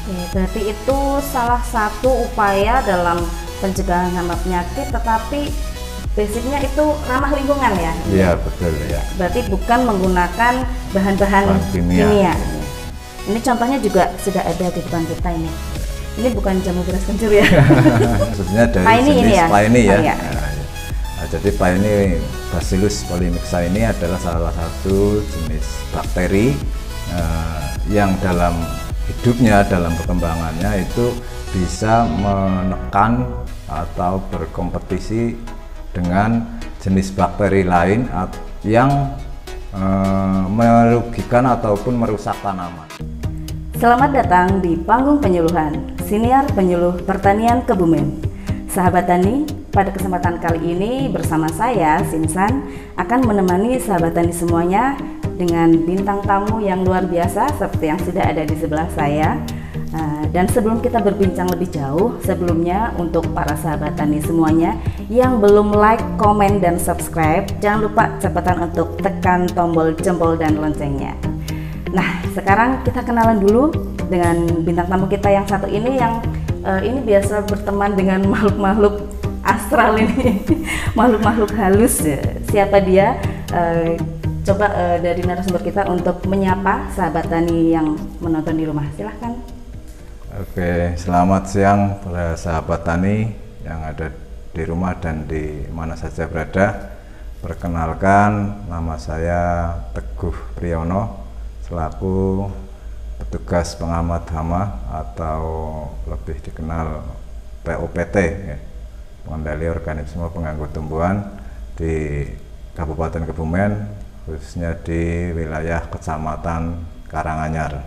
Oke, berarti itu salah satu upaya dalam pencegahan hama penyakit, tetapi basicnya itu ramah lingkungan ya? Iya, betul ya. Berarti bukan menggunakan bahan-bahan kimia. Ini contohnya juga sudah ada di depan kita ini. Ini bukan jamu beras kencur ya? Maksudnya dari jenis Paeoni ya. Oh, iya. Nah, jadi Paeoni Bacillus polymixa ini adalah salah satu jenis bakteri yang dalam hidupnya, dalam perkembangannya itu bisa menekan atau berkompetisi dengan jenis bakteri lain yang merugikan ataupun merusak tanaman. Selamat datang di Panggung Penyuluhan, Siniar Penyuluh Pertanian Kebumen. Sahabat Tani, pada kesempatan kali ini bersama saya, Sinsan, akan menemani sahabat Tani semuanya dengan bintang tamu yang luar biasa seperti yang sudah ada di sebelah saya. Dan sebelum kita berbincang lebih jauh, sebelumnya untuk para sahabat Tani semuanya yang belum like, komen, dan subscribe, jangan lupa catatan untuk tekan tombol jempol dan loncengnya. Nah, sekarang kita kenalan dulu dengan bintang tamu kita yang satu ini, yang ini biasa berteman dengan makhluk-makhluk astral ini, makhluk-makhluk halus. Siapa dia? Coba dari narasumber kita untuk menyapa sahabat Tani yang menonton di rumah. Silahkan. Oke, selamat siang para sahabat Tani yang ada di rumah dan di mana saja berada. Perkenalkan, nama saya Teguh Priyono, selaku petugas pengamat hama atau lebih dikenal POPT ya, pengendali organisme pengganggu tumbuhan di Kabupaten Kebumen, khususnya di wilayah Kecamatan Karanganyar.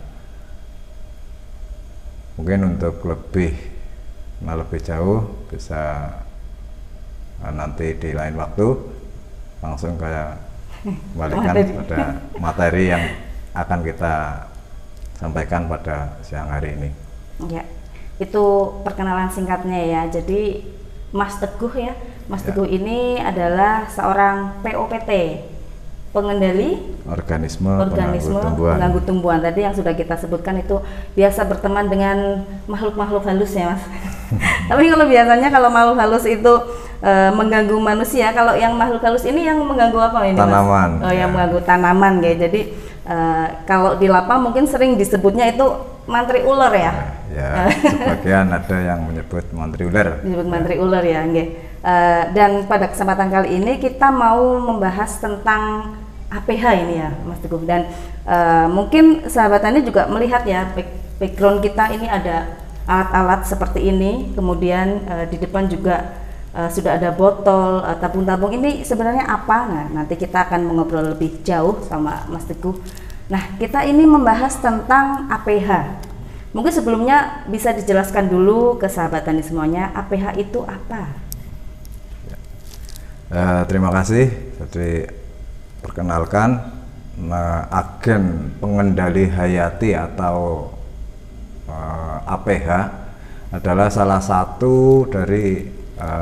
Mungkin untuk lebih jauh bisa nanti di lain waktu langsung kayak kembalikan pada materi yang akan kita sampaikan pada siang hari ini. Ya, itu perkenalan singkatnya ya. Jadi Mas Teguh ya, Mas Teguh ini adalah seorang POPT, pengendali organisme pengganggu tumbuhan. Tadi yang sudah kita sebutkan itu biasa berteman dengan makhluk-makhluk halus ya Mas. Tapi kalau biasanya kalau makhluk halus itu mengganggu manusia, kalau yang makhluk halus ini yang mengganggu apa ini tanaman, Mas? Oh ya, mengganggu tanaman ya. Jadi kalau di lapang mungkin sering disebutnya itu mantri ular ya. Ya, sebagian ada yang menyebut mantri ular. Disebut mantri ular ya, nggih. Dan pada kesempatan kali ini kita mau membahas tentang APH ini ya, Mas Teguh. Dan mungkin sahabat Tani juga melihat ya, background kita ini ada alat-alat seperti ini. Kemudian di depan juga sudah ada botol, tabung-tabung. Ini sebenarnya apa? Nah, nanti kita akan mengobrol lebih jauh sama Mas Teguh. Nah, kita ini membahas tentang APH. Mungkin sebelumnya bisa dijelaskan dulu ke sahabat Tani semuanya, APH itu apa? Terima kasih. Jadi perkenalkan, agen pengendali hayati atau APH adalah salah satu dari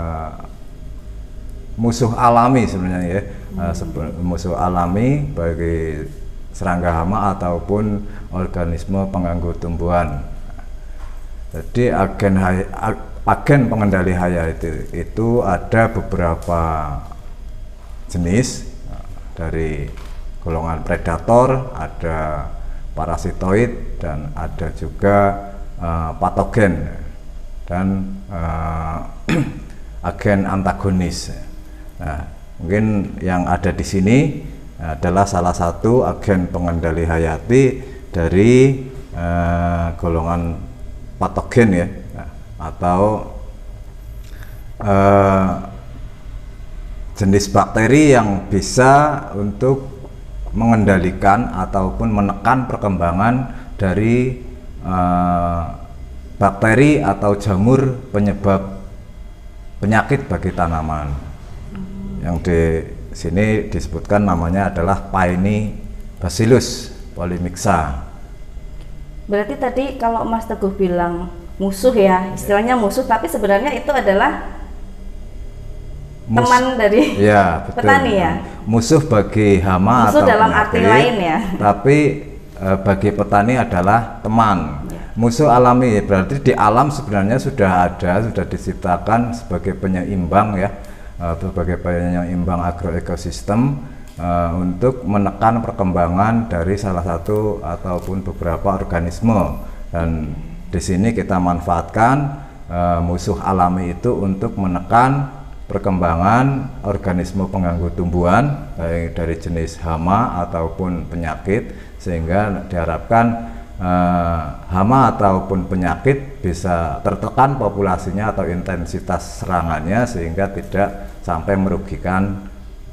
musuh alami sebenarnya ya, musuh alami bagi serangga hama ataupun organisme pengganggu tumbuhan. Jadi agen pengendali hayati itu ada beberapa jenis, dari golongan predator, ada parasitoid, dan ada juga patogen dan agen antagonis. Nah, mungkin yang ada di sini adalah salah satu agen pengendali hayati dari golongan patogen ya, atau jenis bakteri yang bisa untuk mengendalikan ataupun menekan perkembangan dari bakteri atau jamur penyebab penyakit bagi tanaman. Yang di sini disebutkan namanya adalah Paeoni Bacillus polymixa. Berarti tadi kalau Mas Teguh bilang musuh ya, istilahnya musuh, tapi sebenarnya itu adalah teman dari ya, betul. Petani ya. Musuh bagi hama musuh atau dalam penyakit, arti lain ya. Tapi bagi petani adalah teman. Ya. musuh alami berarti di alam sebenarnya sudah ada, sudah diciptakan sebagai penyeimbang ya, sebagai penyeimbang agroekosistem untuk menekan perkembangan dari salah satu ataupun beberapa organisme, dan di sini kita manfaatkan musuh alami itu untuk menekan perkembangan organisme pengganggu tumbuhan baik dari jenis hama ataupun penyakit, sehingga diharapkan hama ataupun penyakit bisa tertekan populasinya atau intensitas serangannya sehingga tidak sampai merugikan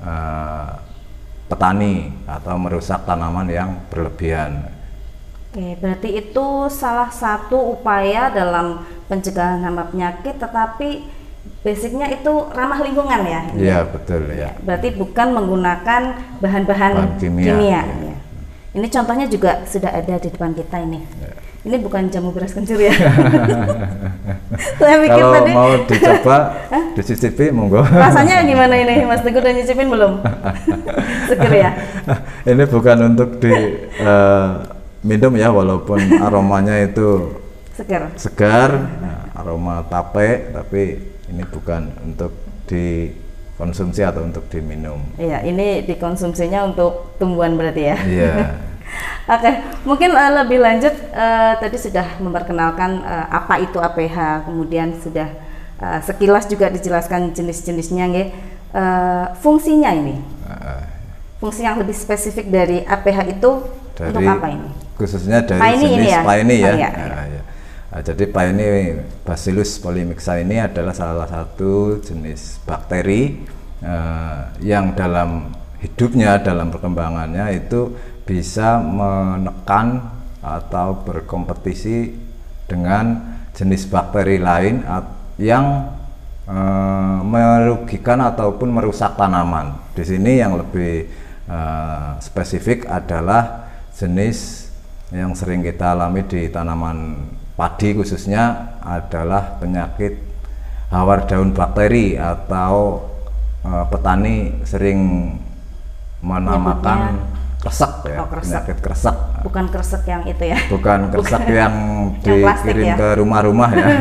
petani atau merusak tanaman yang berlebihan. Oke, berarti itu salah satu upaya dalam pencegahan hama penyakit, tetapi basicnya itu ramah lingkungan ya? Iya, betul ya. Berarti bukan menggunakan bahan-bahan kimia. Ya. Ini contohnya juga sudah ada di depan kita ini. Ya. Ini bukan jamu beras kencur ya? Saya pikir kalau tadi mau dicoba, dicicipi monggo. Rasanya gimana ini, Mas Teguh, udah nyicipin belum? Seger ya? Ini bukan untuk di minum ya, walaupun aromanya itu segar, aroma tape, tapi ini bukan untuk dikonsumsi atau untuk diminum. Iya, ini dikonsumsinya untuk tumbuhan berarti ya? Iya. Oke, mungkin lebih lanjut tadi sudah memperkenalkan apa itu APH, kemudian sudah sekilas juga dijelaskan jenis-jenisnya, fungsinya ini. Fungsi yang lebih spesifik dari APH itu dari, untuk apa ini? Khususnya dari jenis Paeani ya. Jadi Paeani Bacillus polymixa ini adalah salah satu jenis bakteri yang dalam hidupnya, dalam perkembangannya itu bisa menekan atau berkompetisi dengan jenis bakteri lain yang merugikan ataupun merusak tanaman. Di sini yang lebih spesifik adalah jenis yang sering kita alami di tanaman padi khususnya adalah penyakit hawar daun bakteri, atau petani sering menamakan kresek ya, penyakit kresek. Bukan kresek yang itu ya? Bukan kresek yang dikirim ke rumah-rumah ya.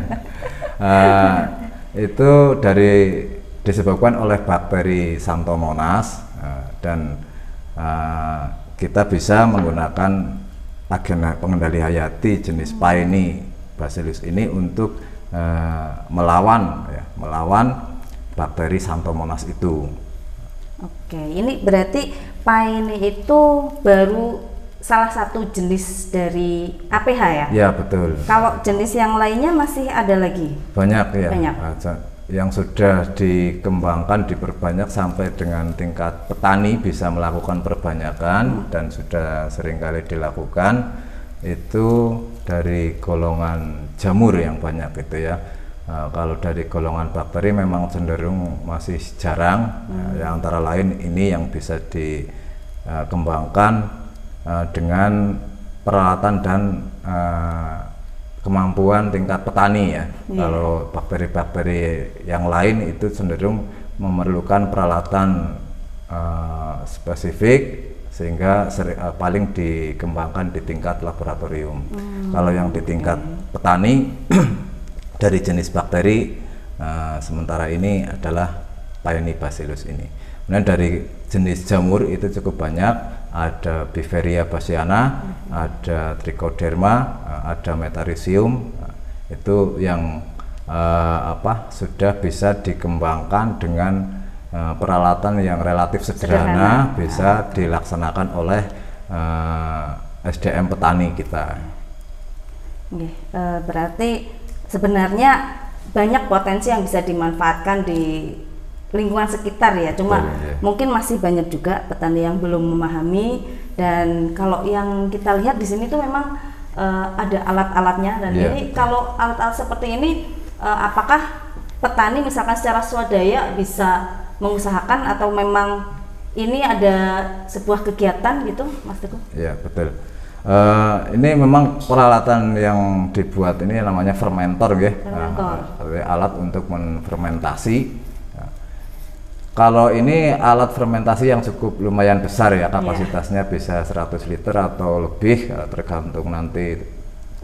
Itu disebabkan oleh bakteri Xanthomonas, dan kita bisa menggunakan agen pengendali hayati jenis Paeani Bacillus ini untuk melawan bakteri Xanthomonas itu. Oke, ini berarti Paeani itu baru salah satu jenis dari APH ya? Ya, betul. Kalau jenis yang lainnya masih ada lagi? Banyak ya. Banyak. Yang sudah dikembangkan, diperbanyak sampai dengan tingkat petani bisa melakukan perbanyakan dan sudah seringkali dilakukan itu dari golongan jamur yang banyak itu ya. Kalau dari golongan bakteri memang cenderung masih jarang. Yang antara lain ini yang bisa dikembangkan dengan peralatan dan kemampuan tingkat petani ya. Kalau bakteri-bakteri yang lain itu cenderung memerlukan peralatan spesifik sehingga paling dikembangkan di tingkat laboratorium. Kalau yang di tingkat petani dari jenis bakteri sementara ini adalah Paeani Bacillus ini. Kemudian dari jenis jamur itu cukup banyak, ada Beveria bassiana, ada Trichoderma, ada Metarhizium. Itu yang sudah bisa dikembangkan dengan peralatan yang relatif sederhana, bisa dilaksanakan oleh SDM petani kita. Berarti sebenarnya banyak potensi yang bisa dimanfaatkan di lingkungan sekitar ya, cuma mungkin masih banyak juga petani yang belum memahami. Dan kalau yang kita lihat di sini tuh memang ada alat-alatnya, dan ini kalau alat-alat seperti ini apakah petani misalkan secara swadaya bisa mengusahakan atau memang ini ada sebuah kegiatan gitu, Mas Teguh? Ya, betul. Ini memang peralatan yang dibuat ini namanya fermentor ya, alat untuk menfermentasi. Kalau ini alat fermentasi yang cukup lumayan besar ya, kapasitasnya bisa 100 liter atau lebih, tergantung nanti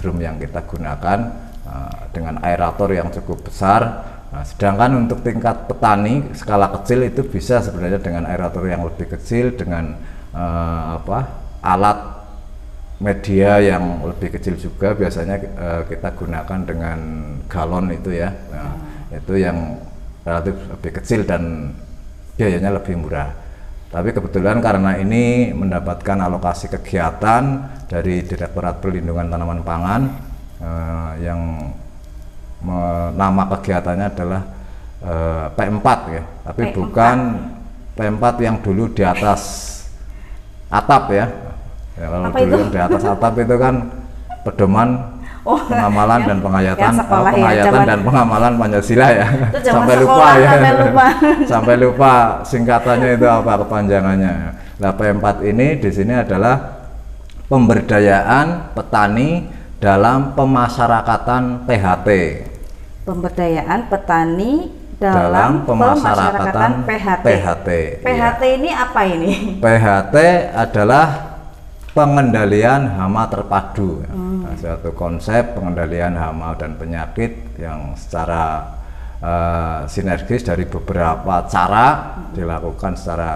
drum yang kita gunakan dengan aerator yang cukup besar. Sedangkan untuk tingkat petani skala kecil itu bisa sebenarnya dengan aerator yang lebih kecil, dengan alat media yang lebih kecil juga. Biasanya kita gunakan dengan galon itu ya, itu yang relatif lebih kecil dan biayanya lebih murah. Tapi kebetulan karena ini mendapatkan alokasi kegiatan dari Direktorat Perlindungan Tanaman Pangan yang nama kegiatannya adalah P4 ya, tapi P4. Bukan P4 yang dulu di atas atap ya. Kalau apa dulu itu? Yang di atas atap itu kan pedoman pengamalan dan penghayatan, dan pengamalan Pancasila ya. Sampai lupa ya. Sampai lupa singkatannya itu apa, kepanjangannya. Nah, P4 ini di sini adalah pemberdayaan petani dalam pemasyarakatan PHT. Pemberdayaan petani dalam pemasyarakatan PHT. PHT ini apa ini? PHT adalah pengendalian hama terpadu. Suatu konsep pengendalian hama dan penyakit yang secara sinergis dari beberapa cara dilakukan secara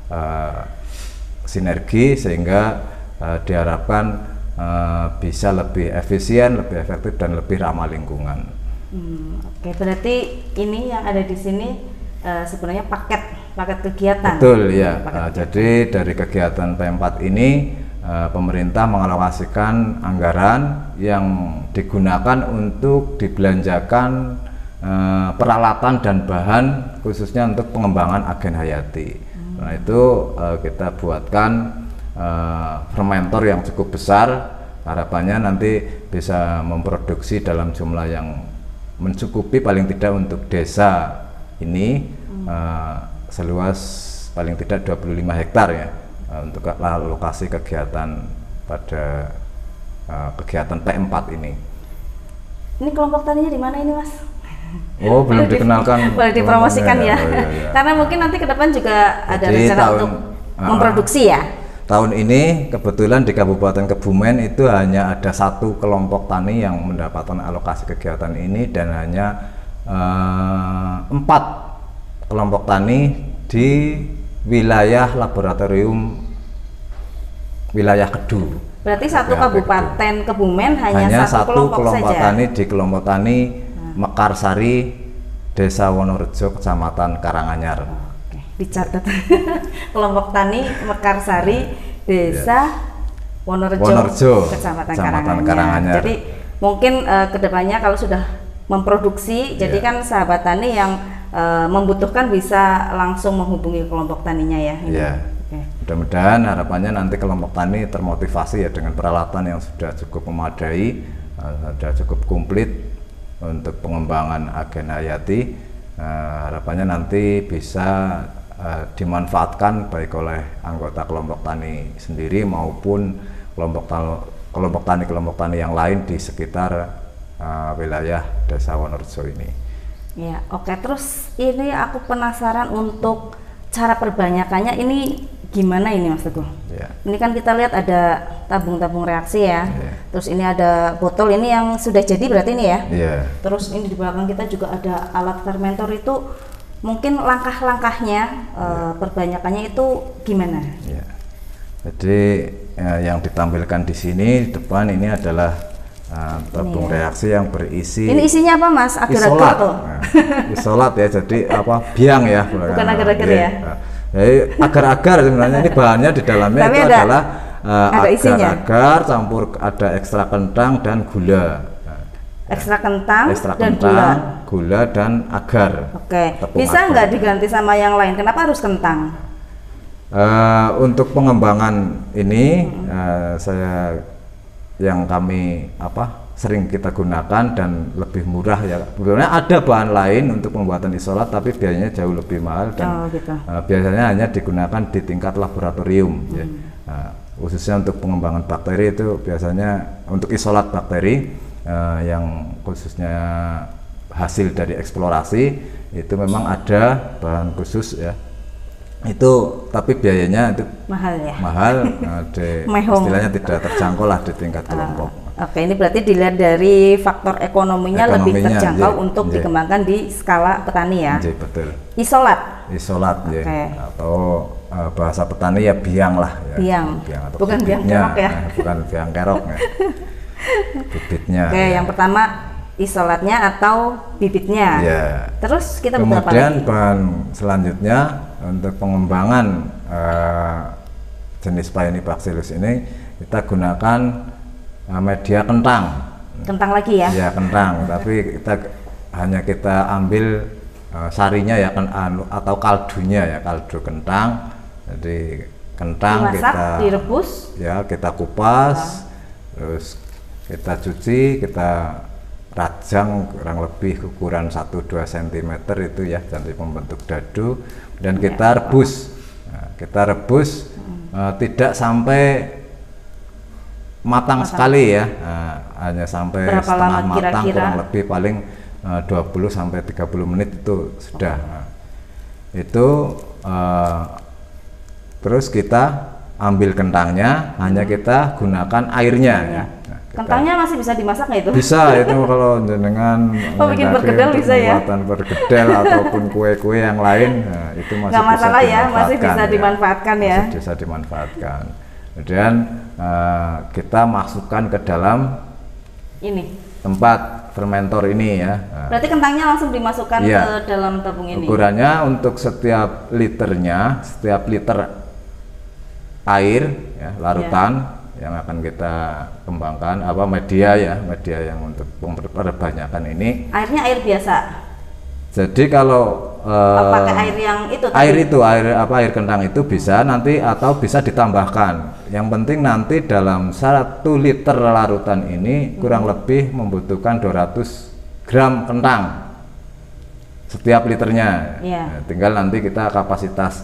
sinergi, sehingga diharapkan bisa lebih efisien, lebih efektif, dan lebih ramah lingkungan. Oke, berarti ini yang ada di sini sebenarnya paket kegiatan. Betul ya. Jadi dari kegiatan P4 ini pemerintah mengalokasikan anggaran yang digunakan untuk dibelanjakan peralatan dan bahan khususnya untuk pengembangan agen hayati. Nah itu kita buatkan fermentor yang cukup besar, harapannya nanti bisa memproduksi dalam jumlah yang mencukupi paling tidak untuk desa ini seluas paling tidak 25 hektar ya, untuk lokasi kegiatan pada kegiatan P4 ini. Ini kelompok taninya di mana ini, Mas? Oh, belum dikenalkan. Boleh dipromosikan ya. Karena mungkin nanti ke depan juga ada rencana untuk memproduksi ya. Tahun ini kebetulan di Kabupaten Kebumen itu hanya ada 1 kelompok tani yang mendapatkan alokasi kegiatan ini, dan hanya 4 kelompok tani di wilayah laboratorium wilayah Kedu. Berarti satu Kabupaten Kebumen hanya 1 kelompok saja. Tani di kelompok tani Mekarsari, Desa Wonorejo, Kecamatan Karanganyar. Dicatat. Kelompok tani Mekarsari, Desa Wonorejo, Kecamatan Karanganyar. Jadi mungkin kedepannya kalau sudah memproduksi, jadi kan sahabat tani yang membutuhkan bisa langsung menghubungi kelompok taninya ya. Mudah-mudahan harapannya nanti kelompok tani termotivasi ya dengan peralatan yang sudah cukup memadai, sudah cukup komplit untuk pengembangan agen hayati. Harapannya nanti bisa dimanfaatkan baik oleh anggota kelompok tani sendiri maupun kelompok tani yang lain di sekitar wilayah Desa Wonorejo ini. Ya, oke. Terus ini aku penasaran untuk cara perbanyakannya ini gimana ini, Mas Teguh? Ya. Ini kan kita lihat ada tabung-tabung reaksi ya. Terus ini ada botol, ini yang sudah jadi berarti ini ya. Terus ini di belakang kita juga ada alat fermentor. Itu mungkin langkah-langkahnya perbanyakannya itu gimana? Jadi yang ditampilkan di sini di depan ini adalah tabung reaksi yang berisi. Ini isinya apa, Mas? Agar-agar tuh. Isolat ya, jadi biang ya. Bukan agar-agar ya. Jadi agar-agar sebenarnya ini bahannya di dalamnya itu adalah agar-agar campur ada ekstrak kentang dan gula. Ekstrak kentang dan gula dan agar. Oke. Bisa nggak diganti sama yang lain? Kenapa harus kentang? Untuk pengembangan ini yang kami sering kita gunakan dan lebih murah ya. Sebenarnya ada bahan lain untuk pembuatan isolat tapi biayanya jauh lebih mahal dan biasanya hanya digunakan di tingkat laboratorium. Ya. Khususnya untuk pengembangan bakteri itu biasanya untuk isolat bakteri yang khususnya hasil dari eksplorasi itu memang ada bahan khusus ya Itu tapi biayanya itu mahal ya. Mahal, istilahnya tidak terjangkau lah di tingkat kelompok. Oke, ini berarti dilihat dari faktor ekonominya lebih terjangkau untuk dikembangkan di skala petani ya. Betul. Isolat, atau bahasa petani ya biang lah. Ya. Biang atau bukan biang kerok ya. Bukan biang kerok ya. Bibitnya. Oke, yang pertama isolatnya atau bibitnya. Ya. Terus kita kemudian bahan selanjutnya untuk pengembangan jenis Paeonibacillus ini kita gunakan media kentang. Kentang lagi ya? Ya kentang, tapi kita ambil sarinya ya atau kaldunya ya, kaldu kentang. Jadi kentang dimasak, direbus. Ya kita kupas, terus kita cuci, kita rajang kurang lebih ukuran 1-2 cm itu ya, nanti membentuk dadu dan kita rebus. Kita rebus tidak sampai matang sekali ya, hanya sampai berapa setengah lama matang kira-kira? kurang lebih paling 20-30 menit itu sudah. Itu terus kita ambil kentangnya, hanya kita gunakan airnya ya. Kentangnya masih bisa dimasak nggak itu? Bisa itu kalau dengan bikin perkedel bisa ya? Pembuatan perkedel ataupun kue-kue yang lain, itu masih nggak masalah ya, masih bisa dimanfaatkan ya. Masih bisa dimanfaatkan. Kemudian kita masukkan ke dalam ini tempat fermentor ini ya. Berarti kentangnya langsung dimasukkan ke dalam tabung ini. Ukurannya untuk setiap liternya, setiap liter air ya, larutan yang akan kita kembangkan media yang untuk perbanyakan ini. Airnya air biasa. Jadi kalau pakai air yang itu tadi? Air kentang itu bisa nanti atau bisa ditambahkan. Yang penting nanti dalam 1 liter larutan ini kurang lebih membutuhkan 200 gram kentang setiap liternya. Nah, tinggal nanti kita kapasitas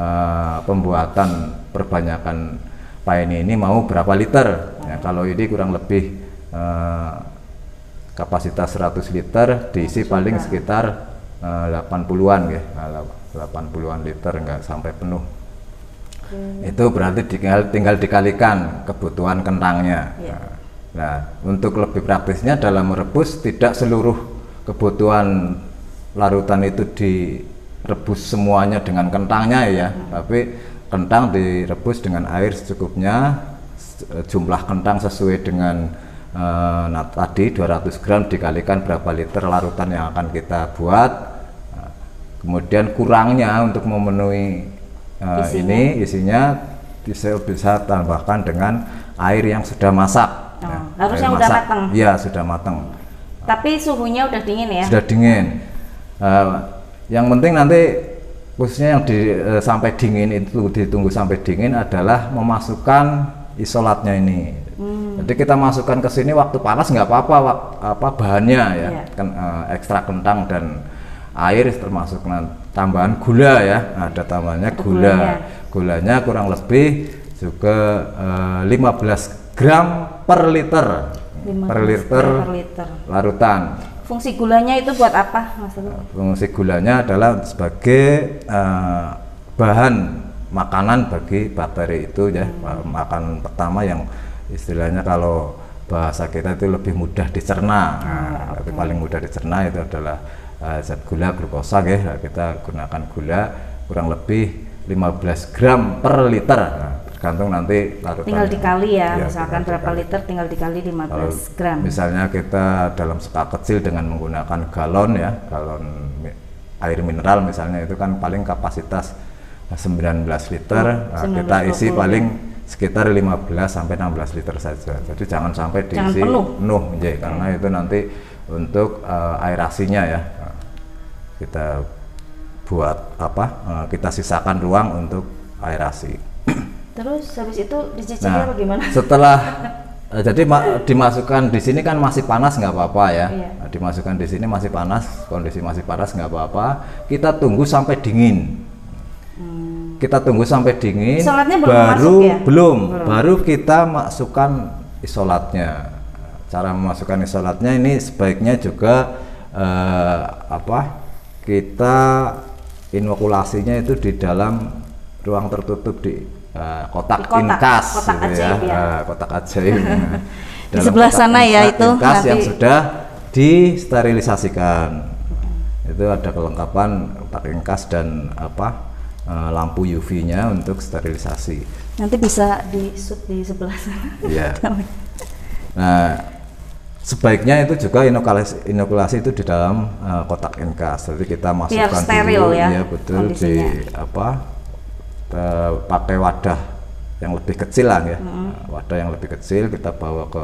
pembuatan perbanyakan Paeni ini mau berapa liter ya, kalau ini kurang lebih kapasitas 100 liter diisi paling sekitar 80-an ya, 80-an liter, nggak sampai penuh. Itu berarti tinggal dikalikan kebutuhan kentangnya. Nah, untuk lebih praktisnya dalam merebus tidak seluruh kebutuhan larutan itu direbus semuanya dengan kentangnya ya, tapi kentang direbus dengan air secukupnya, jumlah kentang sesuai dengan tadi 200 gram dikalikan berapa liter larutan yang akan kita buat. Kemudian kurangnya untuk memenuhi isinya bisa tambahkan dengan air yang sudah masak. Harus yang udah matang? Iya, sudah matang. Tapi suhunya udah dingin ya? Sudah dingin. Yang penting nanti khususnya yang sampai dingin itu, ditunggu sampai dingin adalah memasukkan isolatnya ini. Jadi kita masukkan ke sini waktu panas nggak apa-apa, bahannya ya, kan ekstrak kentang dan air termasuk tambahan gula ya, ada tambahannya gula. Gulanya kurang lebih juga 15 gram per liter. Per liter larutan. Fungsi gulanya itu buat apa, Mas? Fungsi gulanya adalah sebagai bahan makanan bagi bakteri itu ya, makanan pertama yang istilahnya kalau bahasa kita itu lebih mudah dicerna. Tapi paling mudah dicerna itu adalah zat gula, glukosa ya. Kita gunakan gula kurang lebih 15 gram per liter. Tergantung nanti larutan. Tinggal dikali ya, misalkan berapa liter tinggal dikali 15 gram. Misalnya kita dalam skala kecil dengan menggunakan galon ya, galon air mineral misalnya, itu kan paling kapasitas 19 liter, kita isi paling sekitar 15 sampai 16 liter saja. Jadi jangan sampai diisi penuh ya, karena itu nanti untuk aerasinya ya. Kita buat kita sisakan ruang untuk aerasi. Terus habis itu dicicilnya bagaimana? Setelah jadi dimasukkan di sini kan masih panas nggak apa-apa ya. Dimasukkan di sini masih panas, kondisi masih panas nggak apa-apa. Kita tunggu sampai dingin. Kita tunggu sampai dingin. Isolatnya baru kita masukkan isolatnya. Cara memasukkan isolatnya ini sebaiknya juga kita inokulasinya itu di dalam ruang tertutup di kotak inkas, kotak gitu ajaib ya. Kotak ajaib. Di sebelah sana ya itu inkas yang sudah disterilisasikan. Itu ada kelengkapan kotak inkas dan lampu UV-nya untuk sterilisasi. Nanti bisa di-shoot di sebelah sana. Iya. Nah, sebaiknya itu juga inokulasi itu di dalam kotak inkas. Jadi kita masukkan steril dulu, ya betul, kondisinya. pakai wadah yang lebih kecil lah ya. Wadah yang lebih kecil kita bawa ke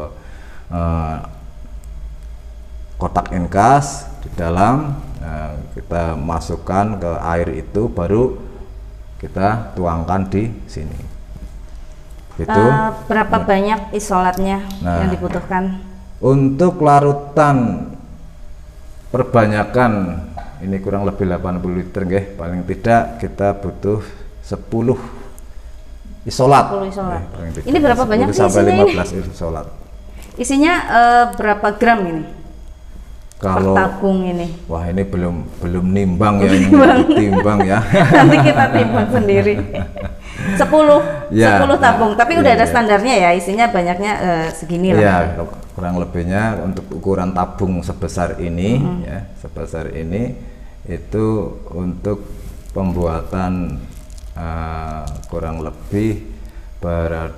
kotak inkas di dalam, kita masukkan ke air itu, baru kita tuangkan di sini. Itu berapa banyak isolatnya yang dibutuhkan? Untuk larutan perbanyakan ini kurang lebih 80 liter nggih, paling tidak kita butuh 10 isolat. 10 isolat. Ini berapa banyak sih sampai isinya 15 isolat. Isinya berapa gram ini? Kalau tabung ini. Wah, ini belum nimbang ya, ini timbang ya. Nanti kita timbang sendiri. 10 tabung, tapi udah ada standarnya ya, isinya banyaknya segini lah. Ya, kurang lebihnya untuk ukuran tabung sebesar ini ya, sebesar ini itu untuk pembuatan kurang lebih berat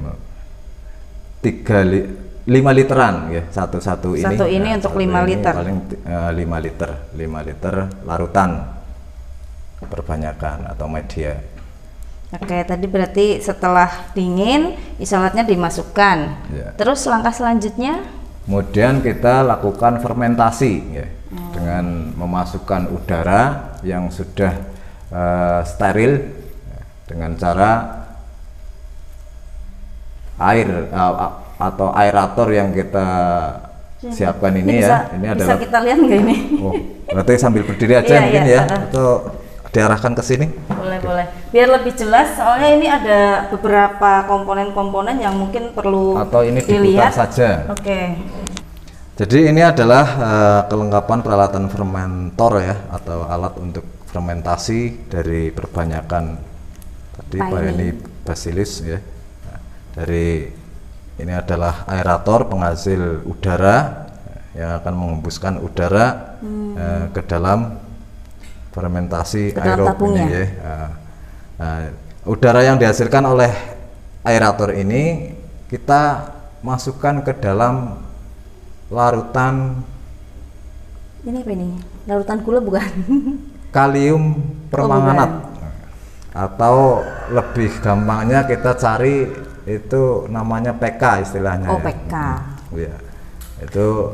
5 literan ya, satu ini. Satu ini untuk 5 liter. Paling 5 liter larutan perbanyakan atau media. Oke, tadi berarti setelah dingin isolatnya dimasukkan. Ya. Terus langkah selanjutnya? Kemudian kita lakukan fermentasi ya, dengan memasukkan udara yang sudah steril dengan cara air atau aerator yang kita siapkan ini ya. Ini bisa kita lihat nggak ini? Oh, berarti sambil berdiri aja mungkin ya, atau diarahkan ke sini? Boleh. Biar lebih jelas, soalnya ini ada beberapa komponen-komponen yang mungkin perlu atau ini dilihat saja. Oke. Jadi ini adalah kelengkapan peralatan fermentor ya, atau alat untuk fermentasi dari perbanyakan tadi Peony bacillus ya. Nah, dari ini adalah aerator, penghasil udara yang akan menghembuskan udara ke dalam fermentasi aerob ini ya. Udara yang dihasilkan oleh aerator ini kita masukkan ke dalam larutan. Ini apa ini? Larutan gula bukan? Kalium permanganat. Atau lebih gampangnya kita cari itu namanya PK istilahnya. Oh, PK. Ya. Itu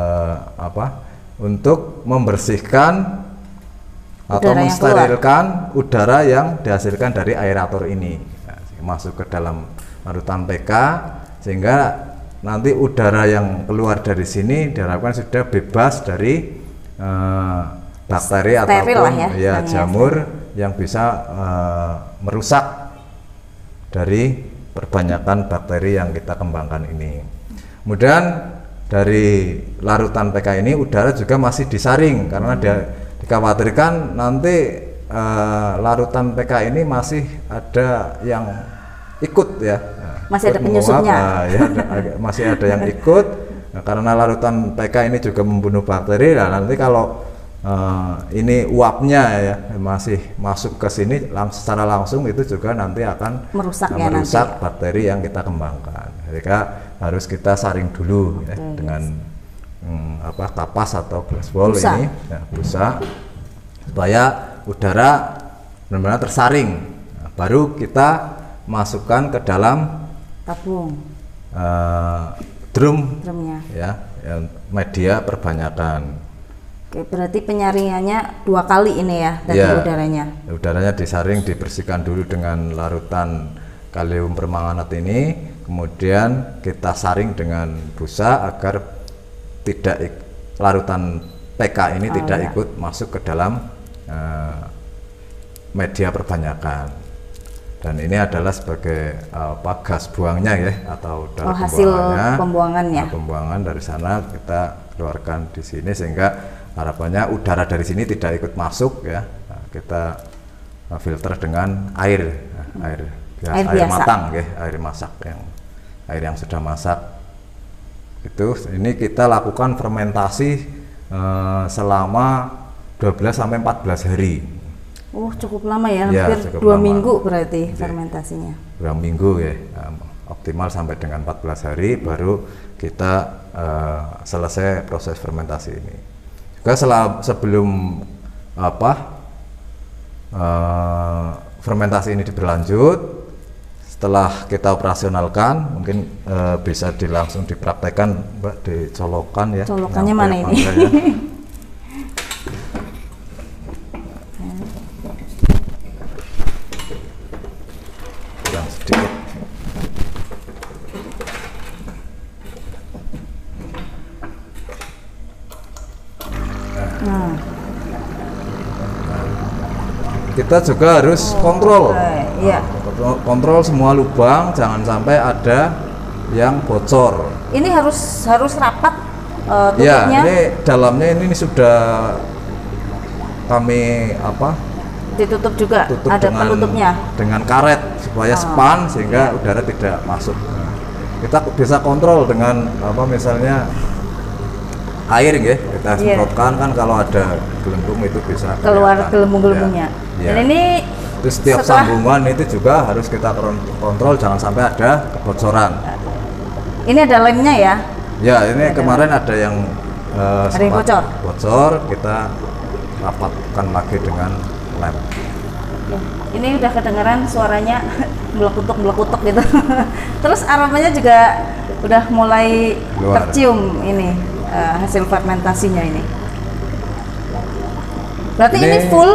untuk membersihkan atau mensterilkan udara yang dihasilkan dari aerator ini, masuk ke dalam larutan PK, sehingga nanti udara yang keluar dari sini diharapkan sudah bebas dari bakteri ataupun jamur yang bisa merusak dari perbanyakan bakteri yang kita kembangkan ini. Kemudian dari larutan PK ini udara juga masih disaring, karena dikhawatirkan nanti larutan PK ini masih ada yang ikut ya, masih ada penyusupnya. Masih ada yang ikut. Nah, karena larutan PK ini juga membunuh bakteri. Nah, nanti kalau ini uapnya ya masih masuk ke sini secara langsung, itu juga nanti akan merusak bakteri yang kita kembangkan. Jadi harus kita saring dulu ya, dengan kapas atau glass ball ini ya, busa, supaya udara benar-benar tersaring. Nah, baru kita masukkan ke dalam tabung drumnya ya, media perbanyakan. Oke, berarti penyaringannya 2 kali ini ya dari udaranya. Udaranya disaring, dibersihkan dulu dengan larutan kalium permanganat ini, kemudian kita saring dengan busa agar larutan PK ini tidak ikut masuk ke dalam media perbanyakan. Dan ini adalah sebagai gas buangnya ya, atau hasil pembuangannya. Pembuangan dari sana kita keluarkan di sini, sehingga harapannya udara dari sini tidak ikut masuk ya, kita filter dengan air matang, air masak, air yang sudah masak. Ini kita lakukan fermentasi selama 12 sampai 14 hari. Cukup lama ya, hampir 2 minggu berarti fermentasinya. 2 minggu ya, optimal sampai dengan 14 hari baru kita selesai proses fermentasi ini. Juga sebelum fermentasi ini berlanjut, setelah kita operasionalkan, mungkin bisa langsung dipraktekkan, Mbak, dicolokkan ya. Colokannya mana ini? Ya. Sedikit. Kita juga harus kontrol, kontrol semua lubang, jangan sampai ada yang bocor. Ini harus rapat tutupnya. Ya, ini dalamnya ini sudah kami ditutup juga, ada penutupnya dengan karet supaya span sehingga udara tidak masuk. Kita bisa kontrol dengan misalnya air kita semprotkan, kan kalau ada gelembung itu bisa keluar gelembung-gelembungnya. Ya. Dan ini setiap sambungan itu juga harus kita kontrol, jangan sampai ada kebocoran. Ini ada lemnya ya? Ya, ini kemarin ada yang sempat bocor, kita rapatkan lagi dengan lem. Ya, ini udah kedengaran suaranya melekutuk gitu. Terus aromanya juga udah mulai tercium ini hasil fermentasinya ini. Berarti ini full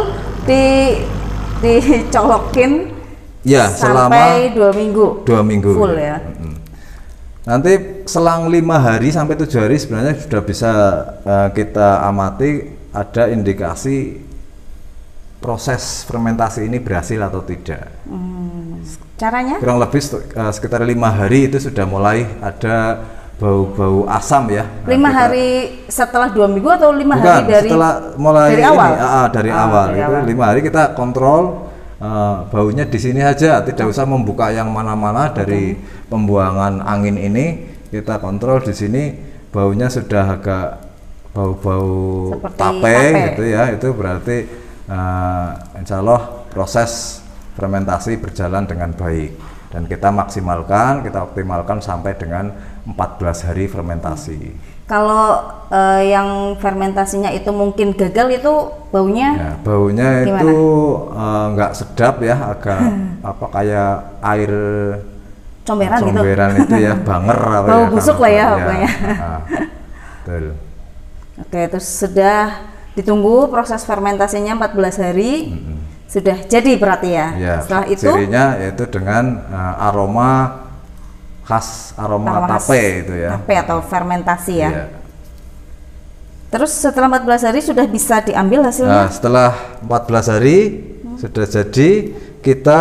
dicolokin ya sampai 2 minggu. 2 minggu full ya. Nanti selang 5 hari sampai 7 hari sebenarnya sudah bisa kita amati ada indikasi proses fermentasi ini berhasil atau tidak. Caranya? Kurang lebih sekitar 5 hari itu sudah mulai ada bau-bau asam ya. 5 hari setelah 2 minggu atau 5 hari dari awal? Dari awal. 5 hari kita kontrol baunya di sini aja, tidak usah membuka yang mana-mana. Dari pembuangan angin ini kita kontrol di sini, baunya sudah agak bau-bau tape gitu ya. Itu berarti insya Allah proses fermentasi berjalan dengan baik, dan kita maksimalkan, kita optimalkan sampai dengan 14 hari fermentasi. Kalau yang fermentasinya itu mungkin gagal, itu baunya? Ya, baunya gimana? Itu nggak sedap ya, agak kayak air comberan gitu. Itu ya, banger bau busuk lah ya pokoknya. Betul. Oke, terus sudah ditunggu proses fermentasinya 14 hari. Sudah jadi berarti ya. Setelah itu cirinya yaitu dengan aroma khas, aroma tape itu ya. Tape atau fermentasi ya. Terus setelah 14 hari sudah bisa diambil hasilnya? Nah, setelah 14 hari sudah jadi, kita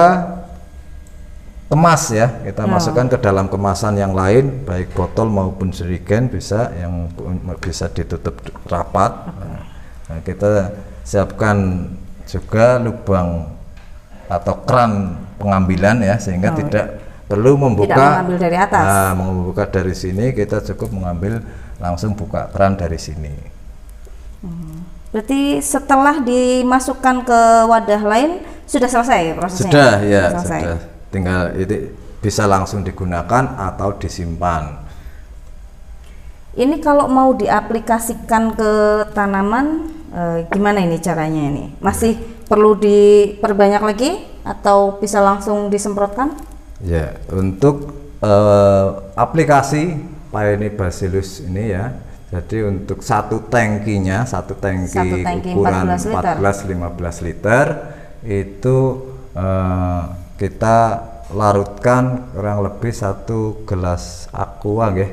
kemas ya. Kita masukkan ke dalam kemasan yang lain, baik botol maupun jerigen, bisa yang bisa ditutup rapat. Nah, kita siapkan juga lubang atau keran pengambilan ya, sehingga tidak perlu membuka mengambil dari atas. Membuka dari sini, kita cukup mengambil langsung buka keran dari sini. Berarti setelah dimasukkan ke wadah lain sudah selesai prosesnya? Sudah ya, sudah. Tinggal itu bisa langsung digunakan atau disimpan. Ini kalau mau diaplikasikan ke tanaman, gimana ini caranya ini? Masih perlu diperbanyak lagi atau bisa langsung disemprotkan? Ya, untuk aplikasi Paenibacillus ini ya, jadi untuk satu tangki ukuran 14-15 liter itu kita larutkan kurang lebih 1 gelas aqua nggih.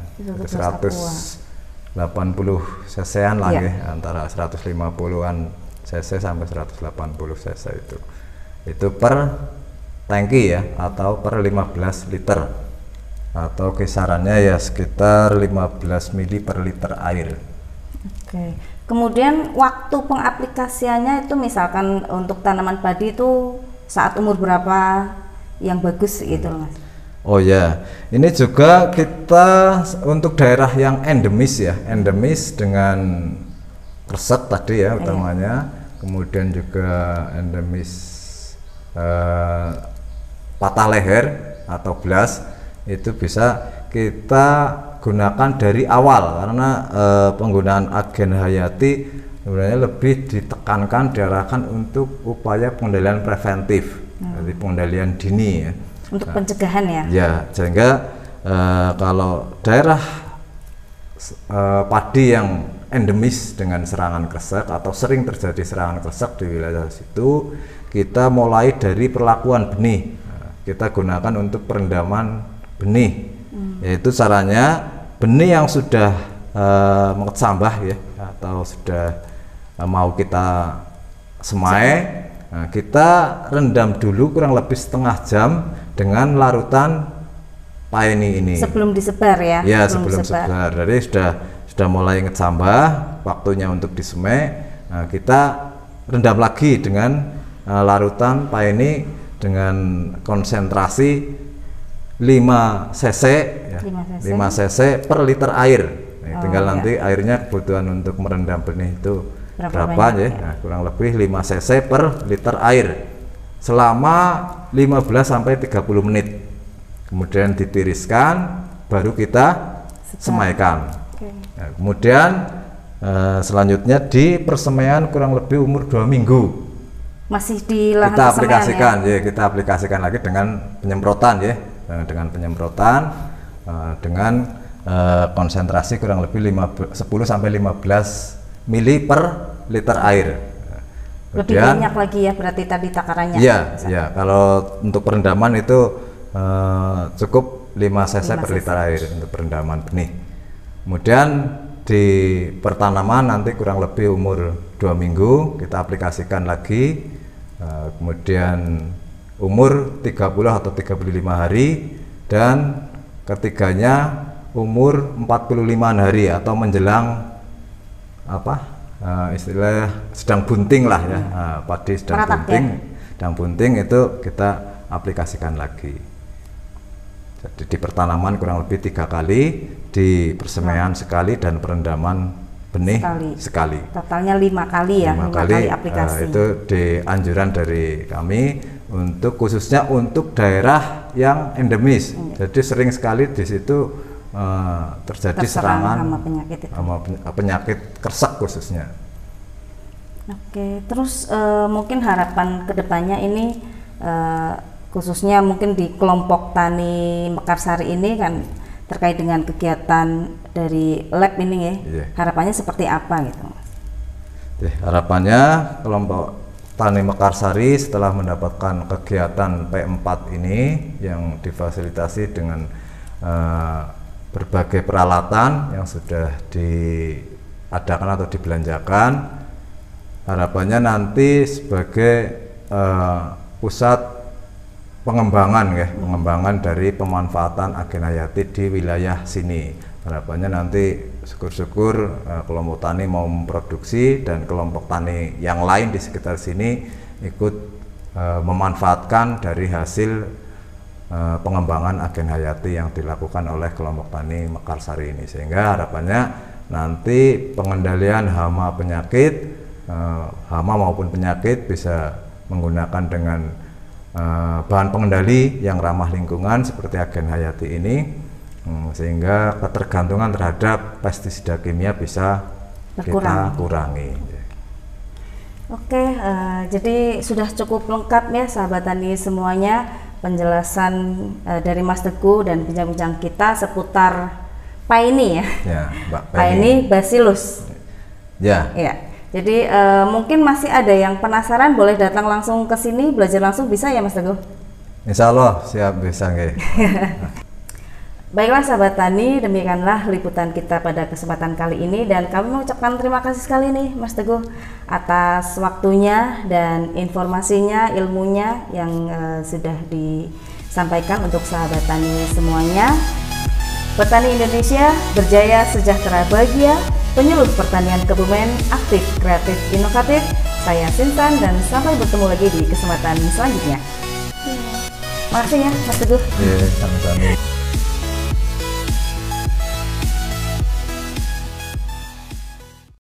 180 cc-an lah nggih, antara 150-an cc sampai 180 cc itu per tangki ya, atau per 15 liter, atau kisarannya ya sekitar 15 mili per liter air. Oke. Kemudian waktu pengaplikasiannya itu misalkan untuk tanaman padi itu saat umur berapa yang bagus gitu Mas? Oh ya, ini juga kita untuk daerah yang endemis ya, endemis dengan kresek tadi ya utamanya, kemudian juga endemis patah leher atau blas, itu bisa kita gunakan dari awal karena penggunaan agen hayati sebenarnya lebih ditekankan, diarahkan untuk upaya pengendalian preventif, dari pengendalian dini ya. Untuk pencegahan ya? Ya, sehingga kalau daerah padi yang endemis dengan serangan kresek atau sering terjadi serangan kresek di wilayah situ, kita mulai dari perlakuan benih. Kita gunakan untuk perendaman benih, yaitu caranya benih yang sudah mengecambah ya atau sudah mau kita semai, nah, kita rendam dulu kurang lebih setengah jam dengan larutan paeni ini. Sebelum disebar ya? Ya, sebelum disebar. Jadi sudah mulai ngecambah, waktunya untuk disemai. Nah, kita rendam lagi dengan larutan paeni dengan konsentrasi 5 cc ya, 5 cc per liter air. Nah, tinggal nanti airnya kebutuhan untuk merendam benih itu berapa ya? Nah, kurang lebih 5 cc per liter air selama 15 sampai 30 menit. Kemudian ditiriskan, baru kita semaikan. Nah, kemudian selanjutnya di persemaian kurang lebih umur 2 minggu. Masih di lahan kita aplikasikan ya? Kita aplikasikan lagi dengan penyemprotan ya. Dengan penyemprotan dengan konsentrasi kurang lebih 10 sampai 15 mili per liter air. Lebih banyak lagi ya berarti tadi takarannya. Iya, ya. Kalau untuk perendaman itu cukup 5 cc per liter air untuk perendaman benih. Kemudian di pertanaman nanti kurang lebih umur 2 minggu kita aplikasikan lagi. Kemudian umur 30 atau 35 hari, dan ketiganya umur 45 hari atau menjelang istilah sedang bunting lah ya, padi sedang bunting ya? Sedang bunting itu kita aplikasikan lagi. Jadi di pertanaman kurang lebih 3 kali, di persemaian sekali, dan perendaman benih sekali. Totalnya 5 kali ya, 5 kali aplikasi. Itu di anjuran dari kami untuk khususnya untuk daerah yang endemis. Jadi sering sekali di situ terjadi serangan penyakit kresek khususnya. Oke, terus mungkin harapan kedepannya ini khususnya mungkin di kelompok tani Mekarsari ini kan terkait dengan kegiatan dari lab ini ya, harapannya seperti apa gitu Mas? Harapannya kelompok Tani Mekarsari setelah mendapatkan kegiatan P4 ini yang difasilitasi dengan berbagai peralatan yang sudah diadakan atau dibelanjakan, harapannya nanti sebagai pusat pengembangan ya, pengembangan dari pemanfaatan agen hayati di wilayah sini. Harapannya nanti syukur-syukur kelompok tani mau memproduksi dan kelompok tani yang lain di sekitar sini ikut memanfaatkan dari hasil pengembangan agen hayati yang dilakukan oleh kelompok tani Mekarsari ini, sehingga harapannya nanti pengendalian hama penyakit, hama maupun penyakit bisa menggunakan dengan bahan pengendali yang ramah lingkungan seperti agen hayati ini, sehingga ketergantungan terhadap pestisida kimia bisa kita kurangi. Oke, jadi sudah cukup lengkap ya sahabat tani semuanya penjelasan dari Mas Teguh dan bincang-bincang kita seputar paeni ya, paeni bacillus. Ya. Jadi mungkin masih ada yang penasaran, boleh datang langsung ke sini belajar langsung, bisa ya Mas Teguh? Insya Allah siap, bisa nggih. Baiklah sahabat tani, demikianlah liputan kita pada kesempatan kali ini, dan kami mengucapkan terima kasih sekali nih Mas Teguh atas waktunya dan informasinya, ilmunya yang sudah disampaikan untuk sahabat tani semuanya. Petani Indonesia berjaya, sejahtera, bahagia. penyuluh pertanian Kebumen, aktif, kreatif, inovatif. Saya Sinsan dan sampai bertemu lagi di kesempatan selanjutnya. Makasih ya Mas Teguh. Sama-sama.